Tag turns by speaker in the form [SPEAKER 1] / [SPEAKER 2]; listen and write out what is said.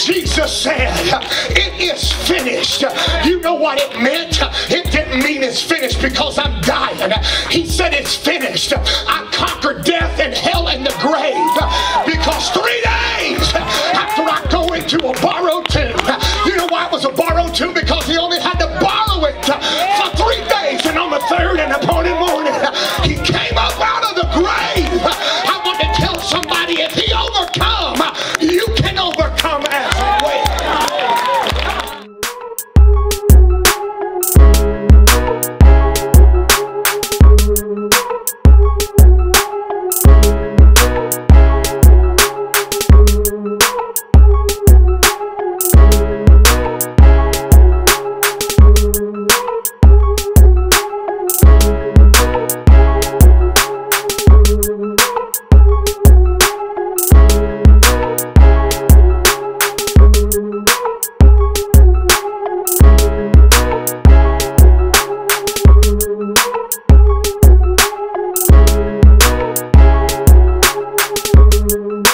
[SPEAKER 1] Jesus said, it is finished, you know what it meant? It didn't mean it's finished because I'm dying. He said it's finished. I conquered death and hell and the grave, because 3 days after I go into a borrowed tomb. You know why it was a borrowed tomb? Because he only had to borrow it for 3 days, and on the third and appointed morning he came up out of the grave. I want to tell somebody, if he overcome, you can overcome as well.
[SPEAKER 2] you.